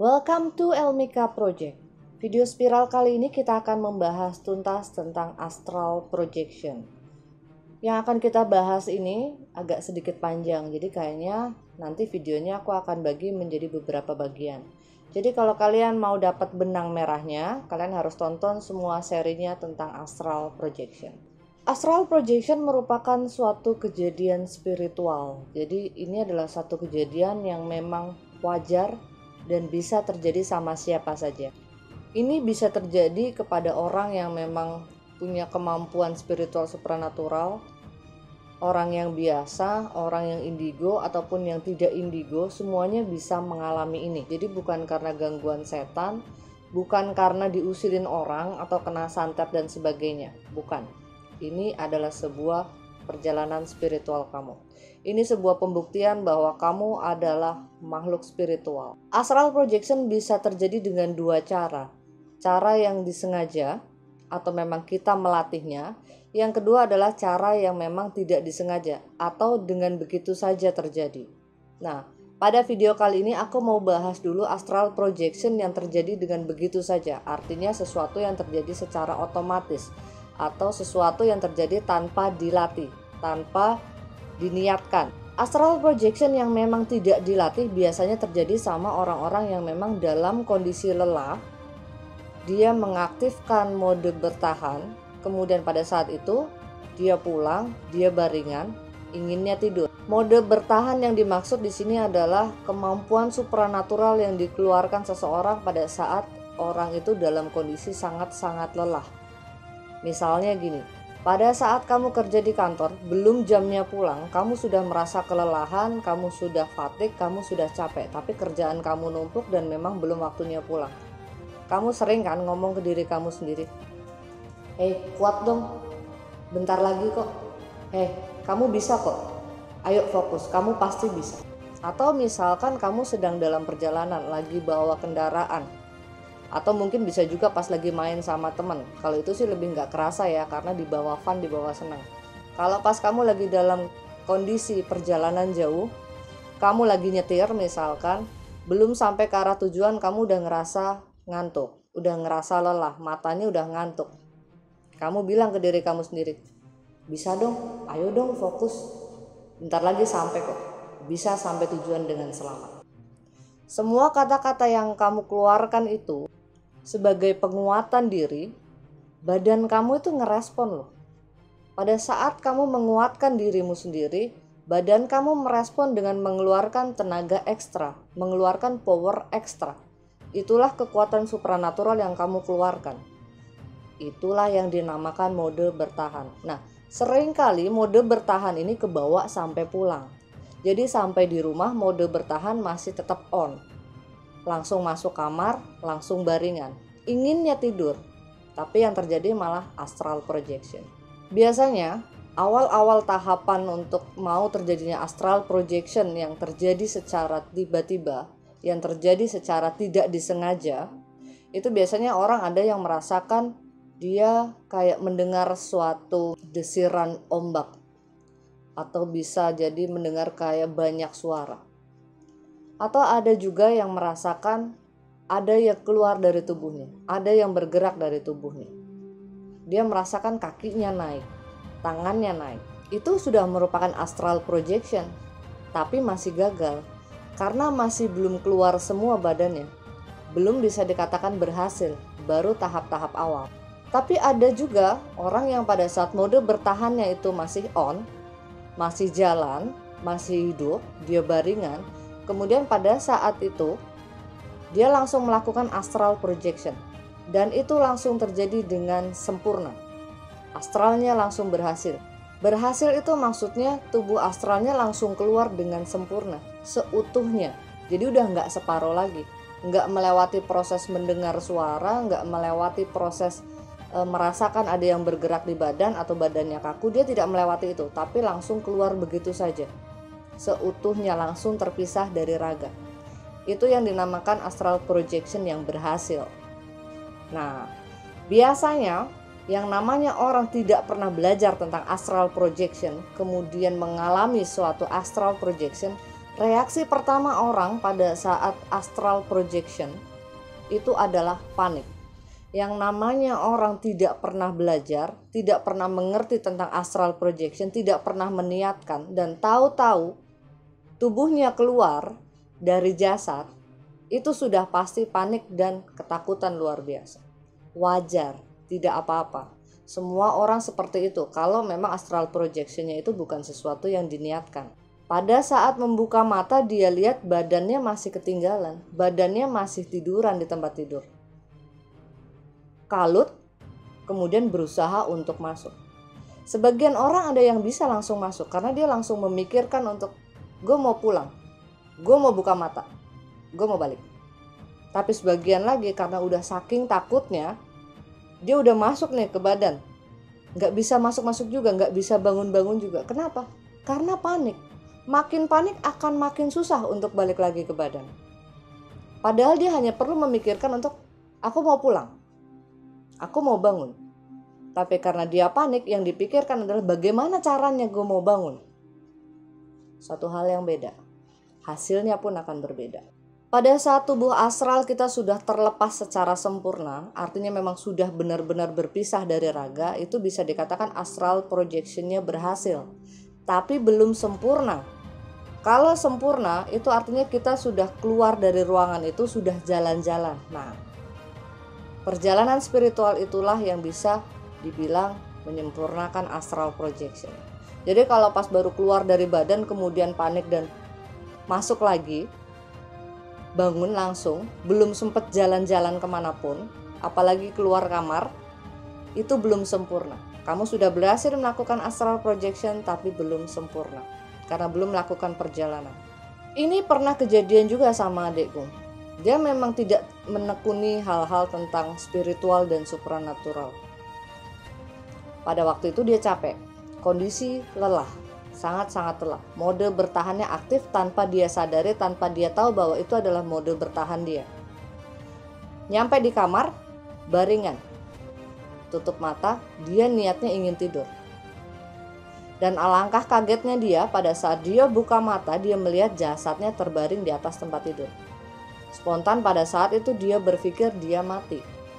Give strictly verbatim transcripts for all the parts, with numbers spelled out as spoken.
Welcome to Elmika Project. Video spiral kali ini kita akan membahas tuntas tentang astral projection. Yang akan kita bahas ini agak sedikit panjang, jadi kayaknya nanti videonya aku akan bagi menjadi beberapa bagian. Jadi kalau kalian mau dapat benang merahnya, kalian harus tonton semua serinya tentang astral projection. Astral projection merupakan suatu kejadian spiritual. Jadi ini adalah satu kejadian yang memang wajar dan bisa terjadi sama siapa saja. Ini bisa terjadi kepada orang yang memang punya kemampuan spiritual supranatural, orang yang biasa, orang yang indigo ataupun yang tidak indigo, semuanya bisa mengalami ini. Jadi bukan karena gangguan setan, bukan karena diusirin orang atau kena santet dan sebagainya, bukan. Ini adalah sebuah perjalanan spiritual kamu. Ini sebuah pembuktian bahwa kamu adalah makhluk spiritual. Astral projection bisa terjadi dengan dua cara. Cara yang disengaja atau memang kita melatihnya. Yang kedua adalah cara yang memang tidak disengaja atau dengan begitu saja terjadi. Nah, pada video kali ini aku mau bahas dulu astral projection yang terjadi dengan begitu saja. Artinya sesuatu yang terjadi secara otomatis atau sesuatu yang terjadi tanpa dilatih, tanpa diniatkan. Astral projection yang memang tidak dilatih biasanya terjadi sama orang-orang yang memang dalam kondisi lelah. Dia mengaktifkan mode bertahan, kemudian pada saat itu dia pulang, dia baringan, inginnya tidur. Mode bertahan yang dimaksud di sini adalah kemampuan supranatural yang dikeluarkan seseorang pada saat orang itu dalam kondisi sangat-sangat lelah. Misalnya gini, pada saat kamu kerja di kantor, belum jamnya pulang, kamu sudah merasa kelelahan, kamu sudah fatigue, kamu sudah capek, tapi kerjaan kamu numpuk dan memang belum waktunya pulang. Kamu sering kan ngomong ke diri kamu sendiri, "Hei, kuat dong, bentar lagi kok. Hei, kamu bisa kok. Ayo fokus, kamu pasti bisa." Atau misalkan kamu sedang dalam perjalanan, lagi bawa kendaraan, atau mungkin bisa juga pas lagi main sama temen. Kalau itu sih lebih nggak kerasa ya, karena dibawa fun, dibawa senang. Kalau pas kamu lagi dalam kondisi perjalanan jauh, kamu lagi nyetir misalkan, belum sampai ke arah tujuan, kamu udah ngerasa ngantuk, udah ngerasa lelah, matanya udah ngantuk. Kamu bilang ke diri kamu sendiri, "Bisa dong, ayo dong fokus. Bentar lagi sampai kok. Bisa sampai tujuan dengan selamat." Semua kata-kata yang kamu keluarkan itu sebagai penguatan diri, badan kamu itu ngerespon loh. Pada saat kamu menguatkan dirimu sendiri, badan kamu merespon dengan mengeluarkan tenaga ekstra, mengeluarkan power ekstra. Itulah kekuatan supranatural yang kamu keluarkan. Itulah yang dinamakan mode bertahan. Nah, seringkali mode bertahan ini kebawa sampai pulang. Jadi sampai di rumah mode bertahan masih tetap on. Langsung masuk kamar, langsung baringan. Inginnya tidur, tapi yang terjadi malah astral projection. Biasanya, awal-awal tahapan untuk mau terjadinya astral projection yang terjadi secara tiba-tiba, yang terjadi secara tidak disengaja, itu biasanya orang ada yang merasakan dia kayak mendengar suatu desiran ombak, atau bisa jadi mendengar kayak banyak suara. Atau ada juga yang merasakan ada yang keluar dari tubuhnya, ada yang bergerak dari tubuhnya. Dia merasakan kakinya naik, tangannya naik. Itu sudah merupakan astral projection, tapi masih gagal karena masih belum keluar semua badannya. Belum bisa dikatakan berhasil, baru tahap-tahap awal. Tapi ada juga orang yang pada saat mode bertahannya itu masih on, masih jalan, masih hidup, dia baringan. Kemudian pada saat itu dia langsung melakukan astral projection dan itu langsung terjadi dengan sempurna. Astralnya langsung berhasil. Berhasil itu maksudnya tubuh astralnya langsung keluar dengan sempurna, seutuhnya. Jadi udah nggak separuh lagi, nggak melewati proses mendengar suara, nggak melewati proses e, merasakan ada yang bergerak di badan atau badannya kaku. Dia tidak melewati itu, tapi langsung keluar begitu saja. Seutuhnya langsung terpisah dari raga. Itu yang dinamakan astral projection yang berhasil. Nah, biasanya yang namanya orang tidak pernah belajar tentang astral projection kemudian mengalami suatu astral projection, Reaksi pertama orang pada saat astral projection itu adalah panik. Yang namanya orang tidak pernah belajar, tidak pernah mengerti tentang astral projection, tidak pernah meniatkan, dan tahu-tahu tubuhnya keluar dari jasad, itu sudah pasti panik dan ketakutan luar biasa. Wajar, tidak apa-apa. Semua orang seperti itu kalau memang astral projectionnya itu bukan sesuatu yang diniatkan. Pada saat membuka mata dia lihat badannya masih ketinggalan, badannya masih tiduran di tempat tidur. Kalut, kemudian berusaha untuk masuk. Sebagian orang ada yang bisa langsung masuk karena dia langsung memikirkan untuk gue mau pulang, gue mau buka mata, gue mau balik. Tapi sebagian lagi karena udah saking takutnya, dia udah masuk nih ke badan, gak bisa masuk-masuk juga, gak bisa bangun-bangun juga. Kenapa? Karena panik. Makin panik akan makin susah untuk balik lagi ke badan. Padahal dia hanya perlu memikirkan untuk aku mau pulang, aku mau bangun. Tapi karena dia panik, yang dipikirkan adalah bagaimana caranya gue mau bangun. Satu hal yang beda, hasilnya pun akan berbeda. Pada saat tubuh astral kita sudah terlepas secara sempurna, artinya memang sudah benar-benar berpisah dari raga, itu bisa dikatakan astral projectionnya berhasil. Tapi belum sempurna. Kalau sempurna, itu artinya kita sudah keluar dari ruangan itu, sudah jalan-jalan. Nah, perjalanan spiritual itulah yang bisa dibilang menyempurnakan astral projection. Jadi kalau pas baru keluar dari badan kemudian panik dan masuk lagi, bangun langsung, belum sempat jalan-jalan kemanapun, apalagi keluar kamar, itu belum sempurna. Kamu sudah berhasil melakukan astral projection tapi belum sempurna, karena belum melakukan perjalanan. Ini pernah kejadian juga sama adikku. Dia memang tidak menekuni hal-hal tentang spiritual dan supranatural. Pada waktu itu dia capek, kondisi lelah, sangat-sangat lelah. Mode bertahannya aktif tanpa dia sadari, tanpa dia tahu bahwa itu adalah mode bertahan dia. Nyampe di kamar, baringan, tutup mata, dia niatnya ingin tidur. Dan alangkah kagetnya dia pada saat dia buka mata, dia melihat jasadnya terbaring di atas tempat tidur. Spontan pada saat itu dia berpikir dia mati.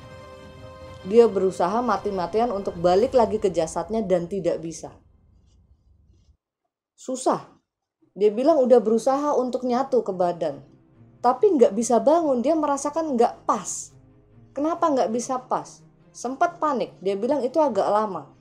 Dia berusaha mati-matian untuk balik lagi ke jasadnya dan tidak bisa. Susah. Dia bilang udah berusaha untuk nyatu ke badan, tapi nggak bisa bangun. Dia merasakan nggak pas. Kenapa nggak bisa pas? Sempat panik. Dia bilang itu agak lama.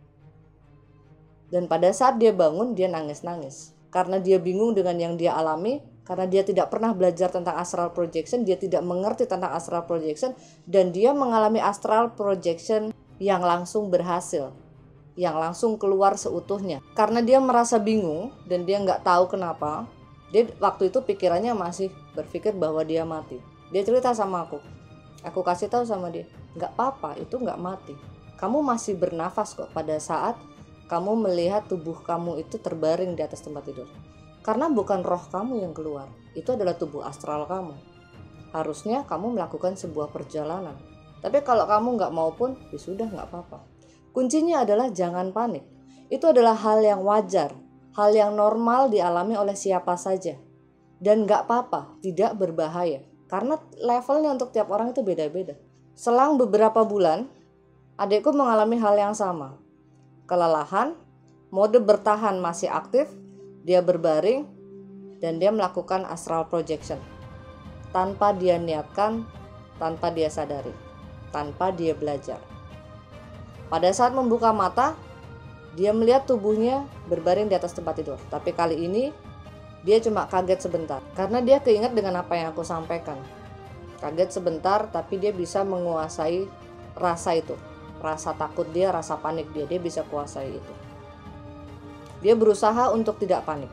Dan pada saat dia bangun, dia nangis-nangis. Karena dia bingung dengan yang dia alami, karena dia tidak pernah belajar tentang astral projection, dia tidak mengerti tentang astral projection, dan dia mengalami astral projection yang langsung berhasil, yang langsung keluar seutuhnya. Karena dia merasa bingung dan dia nggak tahu kenapa, dia waktu itu pikirannya masih berpikir bahwa dia mati. Dia cerita sama aku, aku kasih tahu sama dia, nggak apa-apa, itu nggak mati. Kamu masih bernafas kok pada saat kamu melihat tubuh kamu itu terbaring di atas tempat tidur. Karena bukan roh kamu yang keluar, itu adalah tubuh astral kamu. Harusnya kamu melakukan sebuah perjalanan. Tapi kalau kamu nggak mau pun, ya sudah, nggak apa-apa. Kuncinya adalah jangan panik. Itu adalah hal yang wajar, hal yang normal dialami oleh siapa saja. Dan nggak apa-apa, tidak berbahaya. Karena levelnya untuk tiap orang itu beda-beda. Selang beberapa bulan, adikku mengalami hal yang sama. Kelelahan, mode bertahan masih aktif, dia berbaring, dan dia melakukan astral projection. Tanpa dia niatkan, tanpa dia sadari, tanpa dia belajar. Pada saat membuka mata, dia melihat tubuhnya berbaring di atas tempat tidur. Tapi kali ini, dia cuma kaget sebentar. Karena dia keinget dengan apa yang aku sampaikan. Kaget sebentar, tapi dia bisa menguasai rasa itu. Rasa takut dia, rasa panik dia, dia bisa kuasai itu. Dia berusaha untuk tidak panik.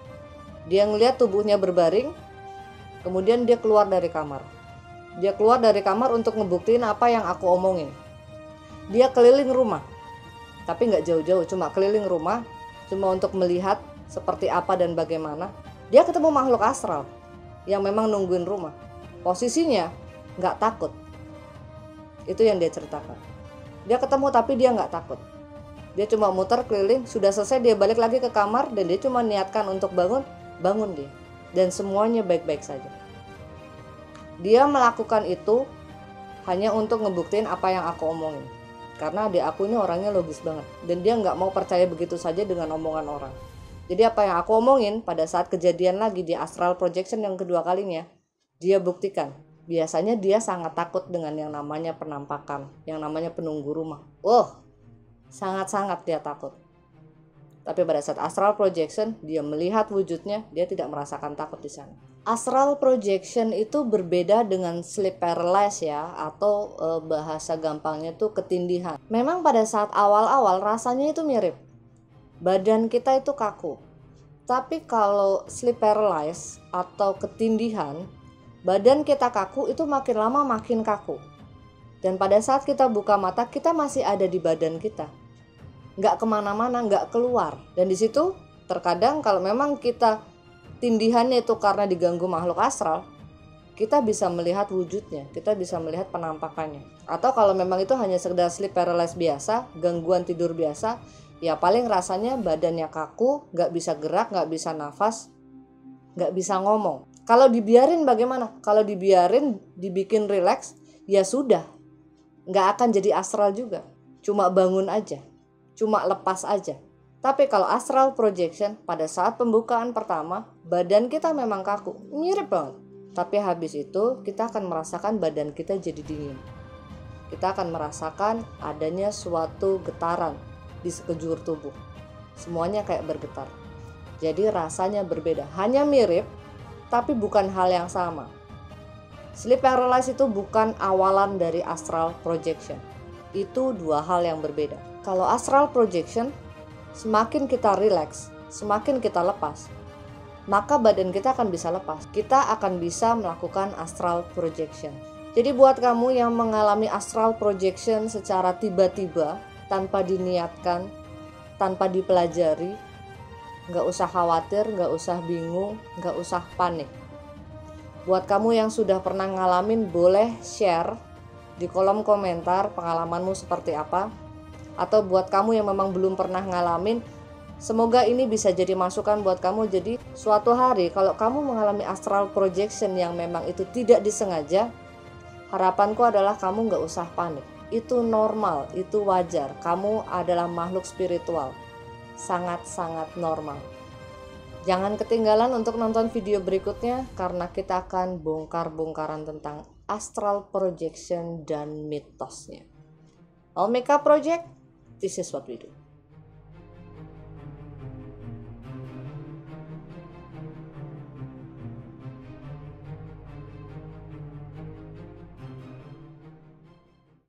Dia ngelihat tubuhnya berbaring, kemudian dia keluar dari kamar. Dia keluar dari kamar untuk ngebuktiin apa yang aku omongin. Dia keliling rumah, tapi nggak jauh-jauh, cuma keliling rumah, cuma untuk melihat seperti apa dan bagaimana. Dia ketemu makhluk astral yang memang nungguin rumah. Posisinya nggak takut. Itu yang dia ceritakan. Dia ketemu tapi dia nggak takut. Dia cuma muter keliling, sudah selesai dia balik lagi ke kamar dan dia cuma niatkan untuk bangun, bangun dia. dan semuanya baik-baik saja. Dia melakukan itu hanya untuk ngebuktiin apa yang aku omongin. Karena adik aku ini orangnya logis banget, dan dia nggak mau percaya begitu saja dengan omongan orang. Jadi apa yang aku omongin pada saat kejadian lagi di astral projection yang kedua kalinya, dia buktikan. Biasanya dia sangat takut dengan yang namanya penampakan, yang namanya penunggu rumah. Oh, sangat-sangat dia takut. Tapi pada saat astral projection, dia melihat wujudnya, dia tidak merasakan takut di sana. Astral projection itu berbeda dengan sleep paralysis ya, atau e, bahasa gampangnya itu ketindihan. Memang pada saat awal-awal rasanya itu mirip. Badan kita itu kaku. Tapi kalau sleep paralysis atau ketindihan, badan kita kaku itu makin lama makin kaku. Dan pada saat kita buka mata, kita masih ada di badan kita. Nggak kemana-mana, nggak keluar. Dan di situ terkadang kalau memang kita tindihannya itu karena diganggu makhluk astral, kita bisa melihat wujudnya, kita bisa melihat penampakannya. Atau kalau memang itu hanya sekedar sleep paralysis biasa, gangguan tidur biasa, ya paling rasanya badannya kaku, nggak bisa gerak, nggak bisa nafas, nggak bisa ngomong. Kalau dibiarin bagaimana? Kalau dibiarin, dibikin relax, ya sudah, nggak akan jadi astral juga. Cuma bangun aja, cuma lepas aja. Tapi kalau astral projection, pada saat pembukaan pertama, badan kita memang kaku, mirip banget. Tapi habis itu kita akan merasakan badan kita jadi dingin. Kita akan merasakan adanya suatu getaran di sekejur tubuh. Semuanya kayak bergetar. Jadi rasanya berbeda, hanya mirip, tapi bukan hal yang sama. Sleep paralysis itu bukan awalan dari astral projection. Itu dua hal yang berbeda. Kalau astral projection, semakin kita relax, semakin kita lepas, maka badan kita akan bisa lepas. Kita akan bisa melakukan astral projection. Jadi buat kamu yang mengalami astral projection secara tiba-tiba, tanpa diniatkan, tanpa dipelajari, nggak usah khawatir, nggak usah bingung, nggak usah panik. Buat kamu yang sudah pernah ngalamin, boleh share di kolom komentar pengalamanmu seperti apa. Atau buat kamu yang memang belum pernah ngalamin, semoga ini bisa jadi masukan buat kamu. Jadi suatu hari kalau kamu mengalami astral projection yang memang itu tidak disengaja, harapanku adalah kamu nggak usah panik. Itu normal, itu wajar. Kamu adalah makhluk spiritual, sangat-sangat normal. Jangan ketinggalan untuk nonton video berikutnya, karena kita akan bongkar-bongkaran tentang astral projection dan mitosnya. Omega Project, this is what we do.